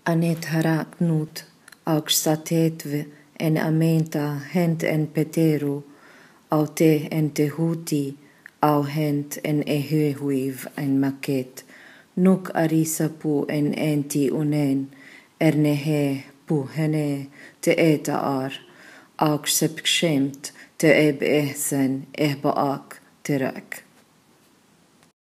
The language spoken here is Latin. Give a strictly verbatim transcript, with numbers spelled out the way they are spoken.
Anet harak nut, auks satetve en amenta hent en peteru, au te en te huti, au hent en ehehuiv en maket, nuk arisa pu en enti unen, ernehe pu hene te eta ar, auks sepkshemt te eb ehsen ehbaak terak.